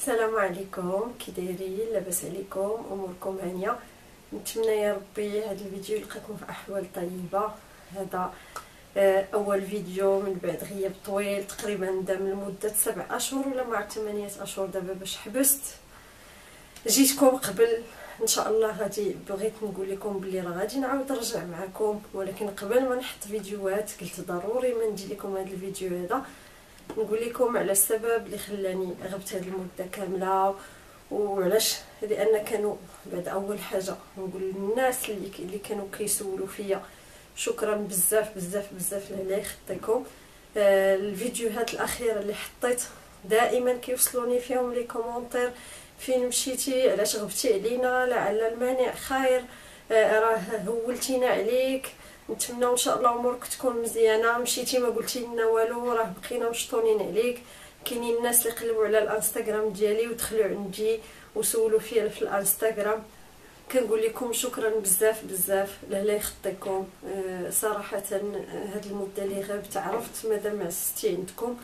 السلام عليكم، كي دايرين؟ لاباس عليكم؟ اموركم هانيه؟ نتمنى يا ربي هذا الفيديو يلقاكم في احوال طيبه. هذا اول فيديو من بعد غياب طويل، تقريبا دام لمده 7 اشهر ولا مع 8 اشهر دابا باش حبست. جيتكم قبل ان شاء الله، غادي بغيت نقول لكم بلي راه غادي نعاود نرجع معكم، ولكن قبل ما نحط فيديوهات قلت ضروري ما ندير لكم هذا الفيديو هذا، نقول لكم على السبب اللي خلاني غبت هذه المده كامله وعلاش. لان كانوا بعد اول حاجه نقول للناس اللي كانوا كيسولوا فيا شكرا بزاف بزاف بزاف لله يخطيكم. الفيديوهات الاخيره اللي حطيت دائما كيوصلوني فيهم لي كومونتير: فين مشيتي؟ علاش غبتي علينا؟ لعل المانع خير، راه هولتينا عليك، نتمنى ان شاء الله امورك تكون مزيانه. مشيتي ما قلتي لنا والو، راه بقينا مشطونين عليك. كاينين الناس اللي قلبوا على الانستغرام ديالي ودخلوا عندي وسولوا فيا في الانستغرام، كنقول لكم شكرا بزاف بزاف الله يخطيكم. صراحه هاد المده اللي غبت عرفت مادام عزتي عندكم،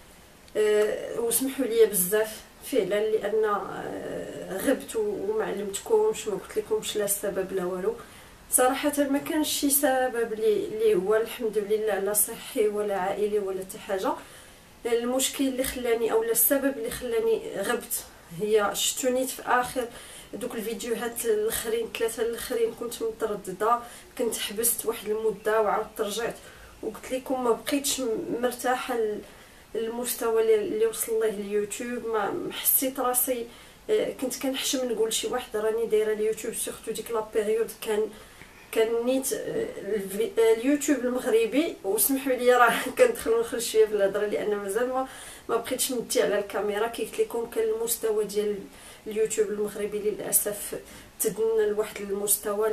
وسمحوا لي بزاف فعلا لان غبت وما علمتكمش، ما قلت لكمش لا السبب لا والو. صراحه ما كانش شي سبب اللي هو الحمد لله لا صحي ولا عائلي ولا حتى حاجه. المشكل اللي خلاني او السبب اللي خلاني غبت هي شتونيت في اخر دوك الفيديوهات الاخرين 3 الاخرين، كنت متردده، كنت حبست واحد المده وعاودت رجعت وقلت لكم ما بقيتش مرتاحه المستوى اللي وصل ليه اليوتيوب. ما حسيت راسي، كنت كنحشم نقول شي واحد راني دايره اليوتيوب، سورتو ديك لا بيريود كان نيت اليوتيوب المغربي. وسمحوا لي راه كندخل ونخرج شويه في الهضره لان مازال ما بقيتش مدي على الكاميرا. كي قلت لكم كان المستوى ديال اليوتيوب المغربي للاسف تدنى لواحد المستوى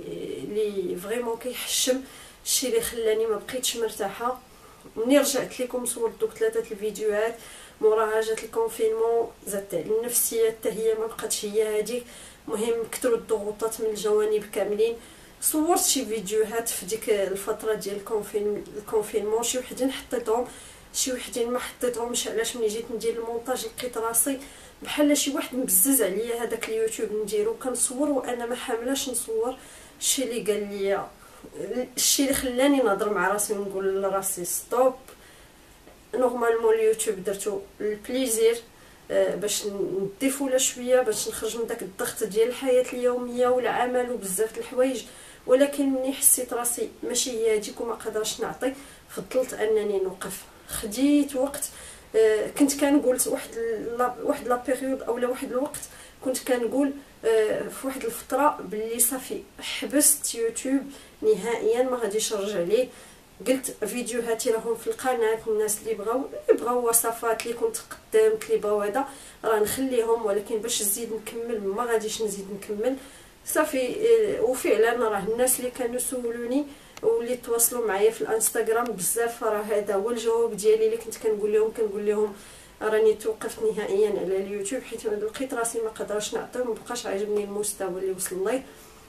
اللي فريمون كيحشم، الشيء اللي خلاني ما بقيتش مرتاحه. ملي رجعت لكم صورت دوك 3 الفيديوهات موراها جات الكونفينمون، زادت النفسيه حتى هي ما بقاتش هي هذيك. مهم كثروا الضغوطات من الجوانب كاملين. صورت شي فيديوهات في ديك الفتره ديال الكونفينمون، شي وحدين حطيتهم شي وحدين ما حطيتهمش. علاش ملي جيت ندير المونتاج لقيت راسي بحال شي واحد مبزز عليا هذاك اليوتيوب نديرو، كنصور وانا ما حاملاش نصور. الشيء اللي قال لي، الشيء اللي خلاني نهضر مع راسي ونقول لراسي ستوب. نورمالمون اليوتيوب درتو البليزير، باش نديفولا شويه، باش نخرج من داك الضغط ديال الحياه اليوميه والعمل وبزاف د الحوايج. ولكن ملي حسيت راسي ماشي هي هذيك وما قادرش نعطي، فضلت انني نوقف. خديت وقت، كنت كنقول واحد لا بيريود اولا واحد الوقت كنت كنقول في واحد الفتره باللي صافي حبست يوتيوب نهائيا، ما غاديش نرجع ليه. قلت فيديوهاتي راهم في القناه، الناس اللي بغاو وصفات اللي كنت قدمت اللي بغاو هذا راه نخليهم، ولكن باش نزيد نكمل ما غاديش نزيد نكمل صافي. وفعلا راه الناس اللي كانوا سولوني واللي تواصلوا معايا في الانستغرام بزاف، راه هذا هو الجواب ديالي اللي كنت كنقول لهم راني توقفت نهائيا على اليوتيوب حيت لقيت راسي ما قدرش نعطي، ما بقاش عاجبني المستوى اللي وصل ليه.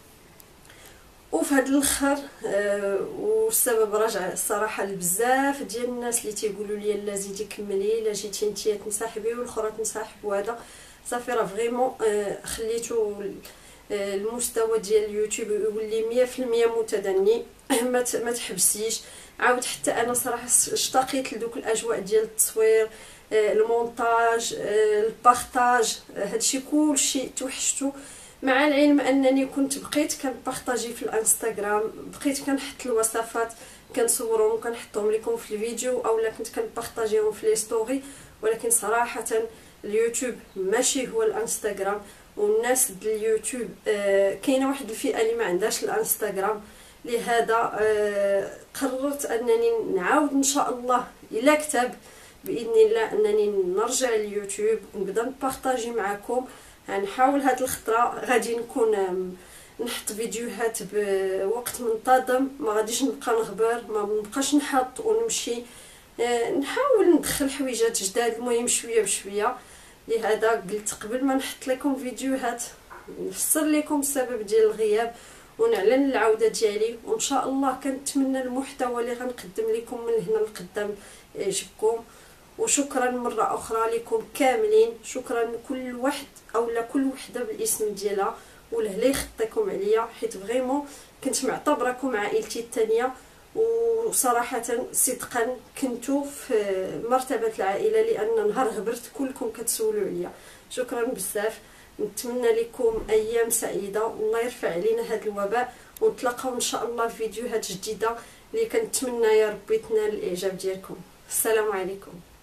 وفي هذا الاخر والسبب راجع الصراحه لبزاف ديال الناس اللي تيقولوا لي لا زيدي كملي، لا جيتي نتيا تنسحبي والاخرى تنسحب، وهذا صافي راه فريمون خليتو المستوى ديال اليوتيوب يولي 100% متدني. ما تحبسيش. عاود حتى انا صراحه اشتقيت لدوك الاجواء ديال التصوير، المونتاج، البارطاج، هادشي كلشي توحشتو. مع العلم انني كنت بقيت كنبارطاجي في الانستغرام، بقيت كنحط الوصفات كنصورهم وكنحطهم لكم في الفيديو اولا كنت كنبارطاجيهم في لي ستوري. ولكن صراحه اليوتيوب ماشي هو الانستغرام، والناس ديال اليوتيوب كاينه واحد الفئه اللي ما عندهاش الانستغرام. لهذا قررت انني نعاود ان شاء الله الى كتب باذن الله انني نرجع لليوتيوب ونبدا نبارطاجي معكم. غنحاول هاد الخطره غادي نكون نحط فيديوهات بوقت منتظم، ما غاديش نبقى نغبر، ما نبقاش نحط ونمشي، نحاول ندخل حويجات جداد، المهم شويه بشويه. لهذا قلت قبل ما نحط لكم فيديوهات نفسر لكم السبب ديال الغياب ونعلن العوده ديالي، وان شاء الله كنتمنى المحتوى اللي غنقدم لكم من هنا لقدام يعجبكم. وشكرا مره اخرى لكم كاملين. شكرا لكل واحد اولا كل وحده بالاسم ديالها ولهلا يخطيكم عليا، حيت فريمون كنت معتبركم عائلتي الثانيه، وصراحه صدقا كنتو في مرتبه العائله، لان نهار هبرت كلكم كتسولوا عليا. شكرا بزاف، نتمنى لكم ايام سعيده، والله يرفع علينا هذا الوباء، ونتلاقاو ان شاء الله في فيديوهات جديده اللي كنتمنى يا ربي تنال الاعجاب ديالكم. السلام عليكم.